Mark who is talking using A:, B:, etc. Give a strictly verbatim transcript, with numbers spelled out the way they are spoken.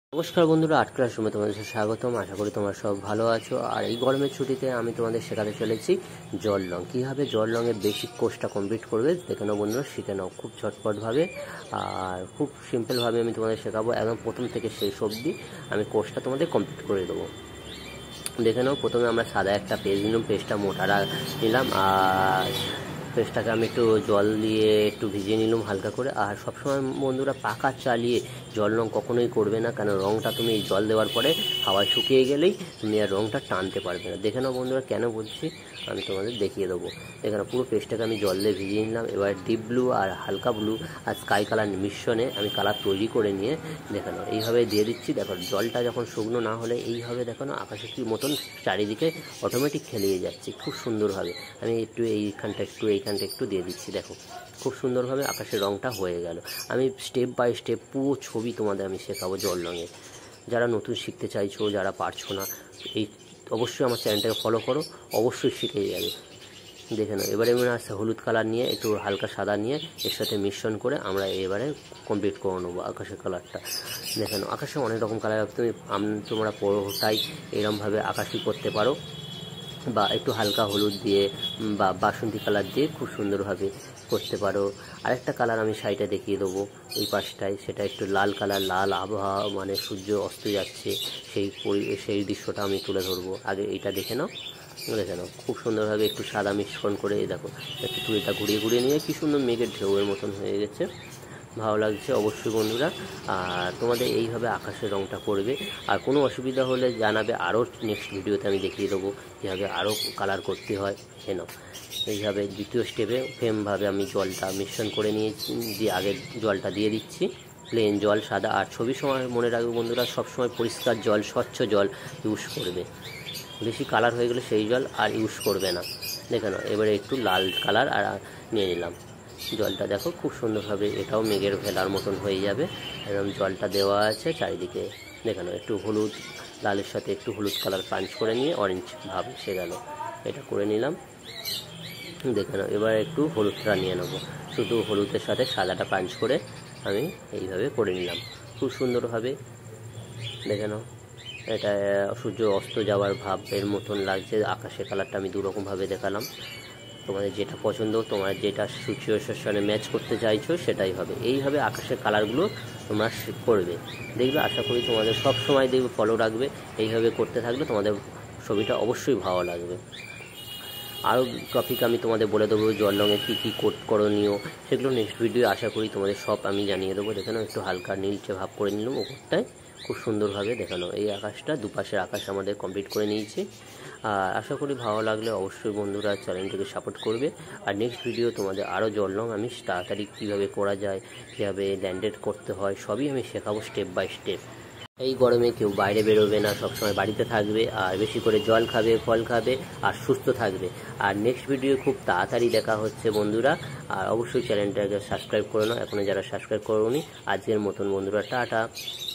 A: নমস্কার বন্ধুরা, আর্ট ক্লাসরুমে তোমাদের স্বাগতম। আশা করি তোমরা সব ভালো আছো। আর এই গরমের ছুটিতে আমি তোমাদের শেখাতে চলেছি জল রং। কীভাবে জল রঙের বেসিক কোর্সটা কমপ্লিট করবে দেখে নাও বন্ধুরা, শিখে নাও খুব ঝটপটভাবে আর খুব সিম্পলভাবে আমি তোমাদের শেখাবো। একদম প্রথম থেকে শেষ অবধি আমি কোর্সটা তোমাদের কমপ্লিট করে দেবো। দেখে নাও, প্রথমে আমরা সাদা একটা পেজ নিলাম, পেজটা মোটা নিলাম আর পেজটাকে আমি একটু জল দিয়ে একটু ভিজিয়ে নিলাম হালকা করে। আর সবসময় বন্ধুরা পাকা চালিয়ে জল রং কখনোই করবে না, কারণ রংটা তুমি এই জল দেওয়ার পরে হাওয়ায় শুকিয়ে গেলেই তুমি আর রংটা টানতে পারবে না। দেখে নাও বন্ধুরা, কেন বলছি আমি তোমাদের দেখিয়ে দেবো। দেখে নাও, পুরো পেজটাকে আমি জল দিয়ে ভিজিয়ে নিলাম। এবার ডিপ ব্লু আর হালকা ব্লু আর স্কাই কালার মিশ্রণে আমি কালার তৈরি করে নিয়ে দেখে নাও এইভাবে দিয়ে দিচ্ছি। দেখো জলটা যখন শুকনো না হলে এইভাবে দেখো না আকাশের কি মতন চারিদিকে অটোমেটিক খেলিয়ে যাচ্ছে খুব সুন্দরভাবে। আমি একটু এইখানটা একটু এইখানটা একটু দিয়ে দিচ্ছি, দেখো খুব সুন্দরভাবে আকাশের রঙটা হয়ে গেল। আমি স্টেপ বাই স্টেপ পুরো ছবি তোমাদের আমি শেখাবো জল রঙের। যারা নতুন শিখতে চাইছো, যারা পারছো না, এই অবশ্যই আমার চ্যানেলটাকে ফলো করো, অবশ্যই শিখে যাবে। দেখে নাও, এবারে মনে আসছে হলুদ কালার নিয়ে একটু হালকা সাদা নিয়ে এর সাথে মিশ্রণ করে আমরা এবারে কমপ্লিট করে নেবো আকাশের কালারটা। দেখে নাও, আকাশে অনেক রকম কালার তুমি তোমরা পুরোটাই এরকমভাবে আকাশই করতে পারো, বা একটু হালকা হলুদ দিয়ে বা বাসন্তী কালার দিয়ে খুব সুন্দরভাবে করতে পারো। আরেকটা কালার আমি সাইডে দেখিয়ে দেবো এই পাশটায়, সেটা একটু লাল কালার, লাল আবহাওয়া মানে সূর্য অস্ত যাচ্ছে সেই সেই দৃশ্যটা আমি তুলে ধরবো। আগে এইটা দেখে নাও, দেখে নাও খুব সুন্দরভাবে একটু সাদা মিশ্রণ করে দেখো একটু তুলিটা ঘুরিয়ে ঘুরিয়ে নিয়ে কী সুন্দর মেঘের ঢেউয়ের মতন হয়ে গেছে, ভালো লাগছে অবশ্যই বন্ধুরা। আর তোমাদের এইভাবে আকাশের রঙটা করবে। আর কোনো অসুবিধা হলে জানাবে, আরও নেক্সট ভিডিওতে আমি দেখিয়ে দেবো কীভাবে আরও কালার করতে হয়। কেন এইভাবে দ্বিতীয় স্টেপে সেমভাবে আমি জলটা মিশ্রণ করে নিয়েছি, দিয়ে আগে জলটা দিয়ে দিচ্ছি প্লেন জল সাদা। আর ছবির সময় মনে রাখবে বন্ধুরা, সবসময় পরিষ্কার জল, স্বচ্ছ জল ইউজ করবে। বেশি কালার হয়ে গেলে সেই জল আর ইউজ করবে না। দেখে নাও, এবারে একটু লাল কালার আর নিয়ে নিলাম। জলটা দেখো খুব সুন্দরভাবে এটাও মেঘের ভেলার মতন হয়ে যাবে। একদম জলটা দেওয়া আছে চারিদিকে। দেখে নাও, একটু হলুদ লালের সাথে একটু হলুদ কালার পাঞ্চ করে নিয়ে অরেঞ্জ ভাব এসে গেল, এটা করে নিলাম। দেখে নাও, এবার একটু হলুদটা নিয়ে নেবো, শুধু হলুদের সাথে সাদাটা পাঞ্চ করে আমি এইভাবে করে নিলাম খুব সুন্দরভাবে। দেখে নাও, এটা সূর্য অস্ত যাওয়ার ভাব এর মতন লাগছে। আকাশের কালারটা আমি দুরকমভাবে দেখালাম, তোমাদের যেটা পছন্দ, তোমার যেটা সিচুয়েশনে ম্যাচ করতে চাইছো সেটাই হবে। এইভাবে আকাশের কালারগুলো তোমরা করবে, দেখবে আশা করি তোমাদের সব সময় দেখবে ফলো রাখবে। এইভাবে করতে থাকলে তোমাদের ছবিটা অবশ্যই ভালো লাগবে। আরও টপিক আমি তোমাদের বলে দেবো, জল রঙের কী কী কোড করণীয় সেগুলো নেক্সট ভিডিও আশা করি তোমাদের সব আমি জানিয়ে দেবো। দেখে নাও, একটু হালকা নীলচে ভাব করে নিলাম ওপরটায় খুব সুন্দরভাবে। দেখানো এই আকাশটা দুপাশের আকাশ আমাদের কমপ্লিট করে নিয়েছি। আর আশা করি ভালো লাগলে অবশ্যই বন্ধুরা চ্যানেলটিকে সাপোর্ট করবে। আর নেক্সট ভিডিও তোমাদের আরও জল রং আমি তাড়াতাড়ি কীভাবে করা যায়, কীভাবে ল্যান্ডেড করতে হয় সবই আমি শেখাবো স্টেপ বাই স্টেপ। এই গরমে কেউ বাইরে বেরোবে না, সবসময় বাড়িতে থাকবে আর বেশি করে জল খাবে, ফল খাবে আর সুস্থ থাকবে। আর নেক্সট ভিডিও খুব তাড়াতাড়ি দেখা হচ্ছে বন্ধুরা। আর অবশ্যই চ্যানেলটাকে সাবস্ক্রাইব করে নাও এখনও যারা সাবস্ক্রাইব করোনি। আজকের মতন বন্ধুরা টাটা।